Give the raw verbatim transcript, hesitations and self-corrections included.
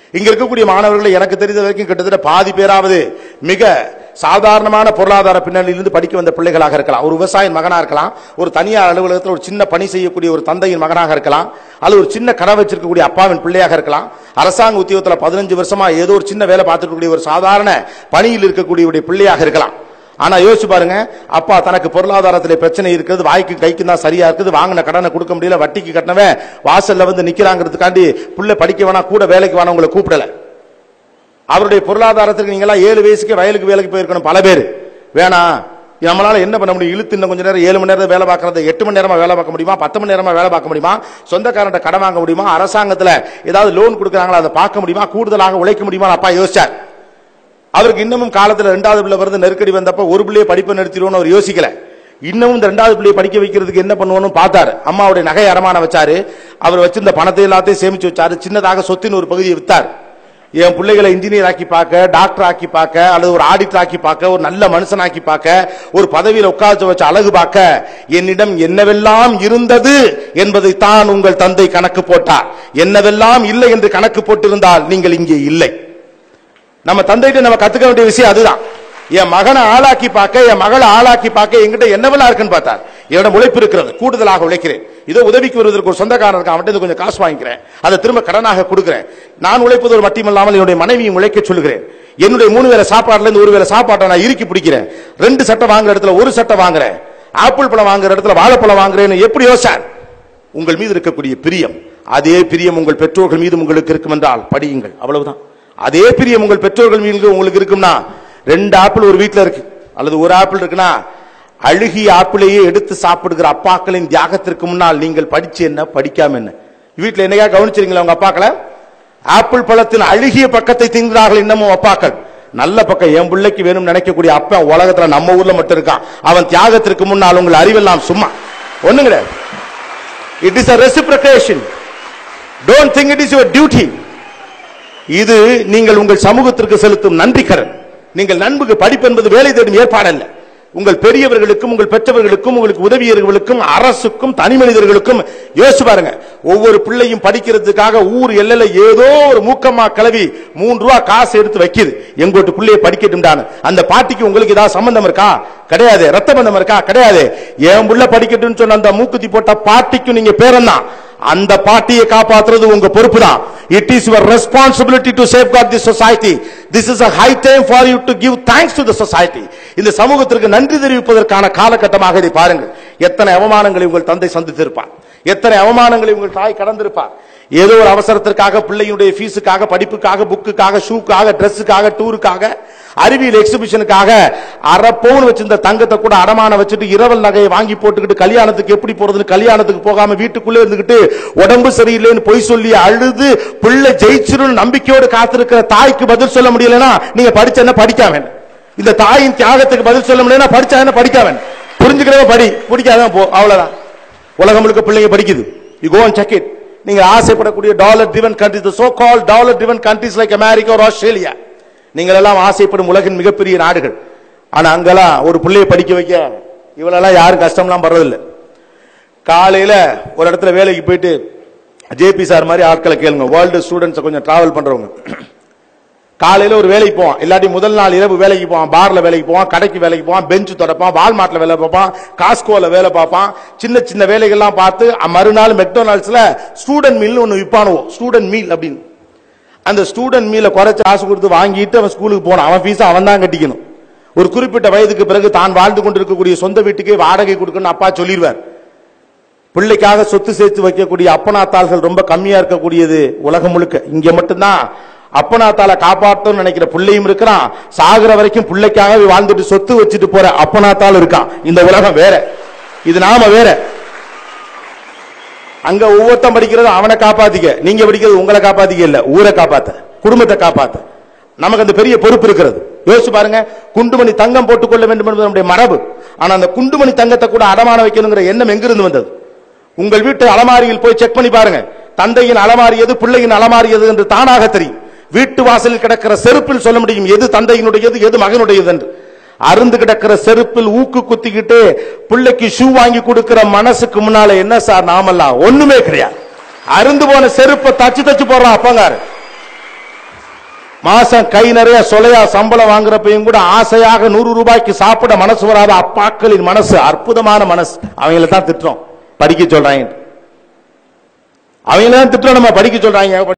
இங்க இருக்கக்கூடிய மாணவர்கள் எனக்கு தெரிந்த வரைக்கும் கிட்டத்தட்ட பாதி பேராவது மிக சாதாரணமான பொருளாதார பின்னணியிலிருந்து படிக்க வந்த பிள்ளைகளாக இருக்கலாம். ஒரு விவசாயின் மகனா இருக்கலாம், ஒரு தனியார் அலுவலகத்தில் ஒரு சின்ன பணி செய்யக்கூடிய ஒரு தந்தையின் மகனாக இருக்கலாம், அல்லது ஒரு சின்ன கடை வச்சிருக்கக்கூடிய அப்பாவின் பிள்ளையாக இருக்கலாம். அரசாங்க உத்தியோகத்தில் பதினஞ்சு வருஷமா ஏதோ ஒரு சின்ன வேலை பார்த்துட்டு இருக்கக்கூடிய ஒரு சாதாரண பணியில் இருக்கக்கூடிய பிள்ளையாக இருக்கலாம். ஆனா யோசிச்சு பாருங்க, அப்பா தனக்கு பொருளாதாரத்திலே பிரச்சனை இருக்கிறது, வாய்க்கு கைக்கு தான் சரியா இருக்குது, வாங்கின கடனை கொடுக்க முடியல, வட்டிக்கு கட்டினவன் வாசல்ல வந்து நிக்கிறாங்கிறதுக்காண்டி புள்ள படிக்க வேணா, கூட வேலைக்கு வேணா உங்களை கூப்பிடல. அவருடைய பொருளாதாரத்துக்கு நீங்க எல்லாம் ஏழு வயசுக்கு வயலுக்கு வேலைக்கு போயிருக்கணும். பல பேர் வேணாம், நம்மளால என்ன பண்ண முடியும், இழுத்து இன்னும் கொஞ்ச நேரம் ஏழு மணி நேரம் வேலை பார்க்கறது எட்டு மணி நேரமா வேலை பார்க்க முடியுமா, பத்து மணி நேரமா வேலை பார்க்க முடியுமா, சொந்தக்காரன் கடன் வாங்க முடியுமா, அரசாங்கத்துல ஏதாவது லோன் கொடுக்குறாங்களா அதை பார்க்க முடியுமா, கூடுதலாக உழைக்க முடியுமா அப்பா யோசிச்சார். அவருக்கு இன்னமும் காலத்துல ரெண்டாவது பிள்ளை வருது, நெருக்கடி வந்தப்ப ஒரு பிள்ளையை படிப்பை நிறுத்திடுவோம் அவர் யோசிக்கல. இன்னமும் இந்த ரெண்டாவது பிள்ளையை படிக்க வைக்கிறதுக்கு என்ன பண்ணுவோம்னு பார்த்தாரு. அம்மாவுடைய நகை அடமான வச்சாரு, அவர் வச்சிருந்த பணத்தை எல்லாத்தையும் சேமிச்சு வச்சாரு, சின்னதாக சொத்தின் ஒரு பகுதியை வித்தார். என் பிள்ளைகளை இன்ஜினியர் ஆக்கி பார்க்க, டாக்டர் ஆக்கி பார்க்க, அல்லது ஒரு ஆடிட்டர் ஆக்கி பார்க்க, ஒரு நல்ல மனுஷன் ஆக்கி பார்க்க, ஒரு பதவியில் உட்கார்ந்து வச்ச அழகு பார்க்க என்னிடம் என்னவெல்லாம் இருந்தது என்பதை தான் உங்கள் தந்தை கணக்கு போட்டார். என்னவெல்லாம் இல்லை என்று கணக்கு போட்டிருந்தால் நீங்கள் இங்கே இல்லை. நம்ம தந்தைகிட்ட நம்ம கத்துக்க வேண்டிய விஷயம் அதுதான். என் மகனை ஆளாக்கி பார்க்க, என் மகளை ஆளாக்கி பார்க்க என்கிட்ட என்னவெல்லாம் இருக்குன்னு பார்த்தார். என்னோட உழைப்பு இருக்கிறது, கூடுதலாக உழைக்கிறேன், இதோ உதவிக்கு வருவதற்கு ஒரு சொந்தக்காரன் இருக்கான், அவன்கிட்ட கொஞ்சம் காசு வாங்கிக்கிறேன், அதை திரும்ப கடனாக கொடுக்கிறேன். நான் உழைப்பது மட்டுமல்லாமல் என்னுடைய மனைவியும் உழைக்க சொல்லுகிறேன். என்னுடைய மூணு வேளை சாப்பாடுல இருந்து ஒரு வேளை சாப்பாட்டை நான் இறுக்கி பிடிக்கிறேன். ரெண்டு சட்டை வாங்குற இடத்துல ஒரு சட்டை வாங்குறேன், ஆப்பிள் பழம் வாங்குற இடத்துல வாழைப்பழம் வாங்குறேன்னு எப்படி யோசிச்சார்? உங்கள் மீது இருக்கக்கூடிய பிரியம், அதே பிரியம் உங்கள் பெற்றோர்கள் மீது உங்களுக்கு இருக்கும் என்றால் படியுங்கள், அவ்வளவுதான். அதே பிரியம் உங்கள் பெற்றோர்கள் மீது உங்களுக்கு இருக்கும்னா, ரெண்டு ஆப்பிள் ஒரு வீட்டில் இருக்கு அல்லது ஒரு ஆப்பிள் இருக்குன்னா, அழுகிய ஆப்பிளையே எடுத்து சாப்பிடுகிற அப்பாக்களின் தியாகத்திற்கு முன்னால் நீங்கள் படிச்சு என்ன படிக்காம என்ன? வீட்டில் என்னையா கவனிச்சிருங்களா உங்க அப்பாக்களை? ஆப்பிள் பழத்தின் அழுகிய பக்கத்தை திங்கிறார்கள் இன்னமும் அப்பாக்கள். நல்ல பக்கம் என் பிள்ளைக்கு வேணும் நினைக்கக்கூடிய அப்பா உலகத்துல நம்ம ஊர்ல மட்டும் இருக்கான். அவன் தியாகத்திற்கு முன்னால் உங்கள் அறிவெல்லாம் சும்மா ஒண்ணும் கிடையாது. It is a reciprocation. Don't think it is your duty. இது நீங்கள் உங்கள் சமூகத்திற்கு செலுத்தும் நன்றி கடன். நீங்கள் நண்புக்கு படிப்பு என்பது வேலை தேடும் ஏற்பாடு அல்ல. உங்கள் பெரியவர்களுக்கும் உங்கள் பெற்றவர்களுக்கும் உங்களுக்கு உதவியவர்களுக்கும் அரசுக்கும் தனி மனிதர்களுக்கும் யோசிச்சு பாருங்க. ஒவ்வொரு பிள்ளையும் படிக்கிறதுக்காக ஊர் எல்லையில ஏதோ ஒரு மூக்கம்மா கிளவி மூன்று ரூபா காசு எடுத்து வைக்குது, எங்கோட்டு பிள்ளைய படிக்கட்டும். அந்த பாட்டிக்கு உங்களுக்கு ஏதாவது சம்பந்தம் இருக்கா? கிடையாது. ரத்த பந்தம் இருக்கா? கிடையாது. என் புள்ள படிக்கட்டும் சொன்ன அந்த மூக்குத்தி போட்ட பாட்டிக்கும் நீங்க பேரன்னா, அந்த பாட்டியை காப்பாற்றுறது உங்க பொறுப்பு தான். It is your responsibility to safeguard this society. This is a high time for you to give thanks to the society. இந்த சமூகத்திற்கு நன்றி தெரிவிப்பதற்கான காலகட்டமாக இதை பாருங்கள். எத்தனை அவமானங்களை உங்கள் தந்தை சந்தித்திருப்பார், எத்தனை அவமானங்களை உங்கள் தாய் கடந்திருப்பார். ஏதோ ஒரு அவசரத்திற்காக, பிள்ளையுடைய ஃபீஸுக்காக, படிப்புக்காக, புக்குக்காக, ஷூக்காக, ட்ரெஸ்ஸுக்காக, டூருக்காக, அறிவியல் எக்ஸிபிஷனுக்காக அரை பவுன் வச்சிருந்த தங்கத்தை கூட அடமான வச்சுட்டு இரவல் நகையை வாங்கி போட்டுக்கிட்டு கல்யாணத்துக்கு எப்படி போறதுன்னு கல்யாணத்துக்கு போகாம வீட்டுக்குள்ளே இருந்துகிட்டு உடம்பு சரியில்லைன்னு பொய் சொல்லி அழுது பிள்ளை ஜெயிச்சிரும் நம்பிக்கையோடு காத்திருக்கிற தாய்க்கு பதில் சொல்ல முடியலன்னா நீங்க படிச்ச என்ன படிக்காம? இந்த தாயின் தியாகத்துக்கு பதில் சொல்ல முடியலன்னா படிச்சா என்ன படிக்காம? புரிஞ்சுக்கிறவ படி, பிடிக்காதான் போ, அவ்வளவுதான். உலகம் முழுக்க பிள்ளைங்க படிக்குது. You go and check it. நீங்க ஆசைப்படக்கூடிய dollar driven countries, the so called dollar driven countries like America or Australia, நீங்கள் எல்லாம் ஆசைப்படும் உலகின் மிகப்பெரிய நாடுகள். ஆனா அங்கெல்லாம் ஒரு பிள்ளையை படிக்க வைக்க இவளெல்லாம் யாரும் கஷ்டம்லாம் படுறதில்லை. காலையில ஒரு இடத்துல வேலைக்கு போயிட்டு ஜேபி சார் மாதிரி ஆட்களை கேளுங்க, வேர்ல்டு ஸ்டூடெண்ட்ஸ் கொஞ்சம் டிராவல் பண்றவங்க. காலையில ஒரு வேலைக்கு போவான், இல்லாட்டி முதல் நாள் இரவு வேலைக்கு போவான், பார்ல வேலைக்கு போவான், கடைக்கு வேலைக்கு போவான், பெஞ்சு தொடப்பான், வால்மார்ட்ல வேலை பார்ப்பான், காஸ்கோல வேலை பார்ப்பான். சின்ன சின்ன வேலைகள்லாம் பார்த்து மறுநாள் மெக்டொனால்ட்ஸ்ல ஸ்டூடெண்ட் மீல் ஒன்னு விற்பானுவோம், ஸ்டூடெண்ட் மீல் அப்படின்னு. அந்த ஸ்டூடெண்ட் மீல குறைச்சு காசு கொடுத்து வாங்கிட்டு அவன் ஸ்கூலுக்கு போனான். அவன் ஃபீஸ் அவன் தான் கட்டிக்கணும். ஒரு குறிப்பிட்ட வயதுக்கு பிறகு தான் வாழ்ந்து கொண்டிருக்கக்கூடிய சொந்த வீட்டுக்கே வாடகை கொடுக்கணும் அப்பா சொல்லிடுவார். பிள்ளைக்காக சொத்து சேர்த்து வைக்கக்கூடிய அப்பனாத்தாள்கள் ரொம்ப கம்மியா இருக்கக்கூடியது உலகம் முழுக்க. இங்க மட்டும்தான் அப்பனாத்தால காப்பாற்றணும்னு நினைக்கிற பிள்ளையும் இருக்கிறான், சாகுற வரைக்கும் பிள்ளைக்காகவே வாழ்ந்துட்டு சொத்து வச்சுட்டு போற அப்பனாத்தால் இருக்கான். இந்த உலகம் வேற, இது நாம வேற. அங்க ஒவ்வொருத்தம் படிக்கிறது அவனை காப்பாத்திக்க, நீங்க படிக்கிறது உங்களை காப்பாத்திக்க இல்ல, ஊரை காப்பாத்த, குடும்பத்தை காப்பாத்த. நமக்கு அந்த பெரிய பொறுப்பு இருக்கிறது. யோசிச்சு பாருங்க, குண்டுமணி தங்கம் போட்டுக்கொள்ள வேண்டும் என்பது நம்முடைய மரபு. ஆனா அந்த குண்டுமணி தங்கத்தை கூட அடமான வைக்கணுங்கிற எண்ணம் எங்கிருந்து வந்தது? உங்கள் வீட்டு அலமாரியில் போய் செக் பண்ணி பாருங்க. தந்தையின் அலமாரியது, பிள்ளையின் அலமாரியது என்று தானாக தெரியும். வீட்டு வாசலில் கிடக்கிற செருப்பில் சொல்ல முடியும் எது தந்தையினுடையது எது மகனுடையது என்று. அருந்து கிடக்கிற செருப்பில் ஊக்கு குத்திக்கிட்டு பிள்ளைக்கு ஷூ வாங்கி கொடுக்கிற மனசுக்கு முன்னால என்ன சார் நாமெல்லாம் ஒண்ணுமே கிடையாது. அருந்து போன செருப்பை தச்சு தச்சு போடுறான் அப்பங்காரு. மாசம் கை நிறைய சொலையா சம்பளம் வாங்குறப்பையும் கூட ஆசையாக நூறு ரூபாய்க்கு சாப்பிட மனசு வராத அப்பாக்களின் மனசு அற்புதமான மனசு. அவங்கள தான் திட்டுறோம், படிக்க சொல்றாங்க. அவங்கள தான் திட்டுறோம், நம்ம படிக்க சொல்றாங்க.